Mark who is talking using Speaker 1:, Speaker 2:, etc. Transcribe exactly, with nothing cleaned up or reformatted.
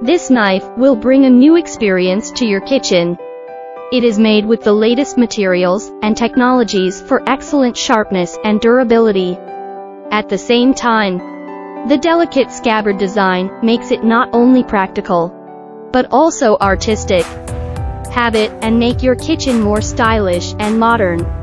Speaker 1: This knife will bring a new experience to your kitchen. It is made with the latest materials and technologies for excellent sharpness and durability. At the same time, the delicate scabbard design makes it not only practical, but also artistic. Have it and make your kitchen more stylish and modern.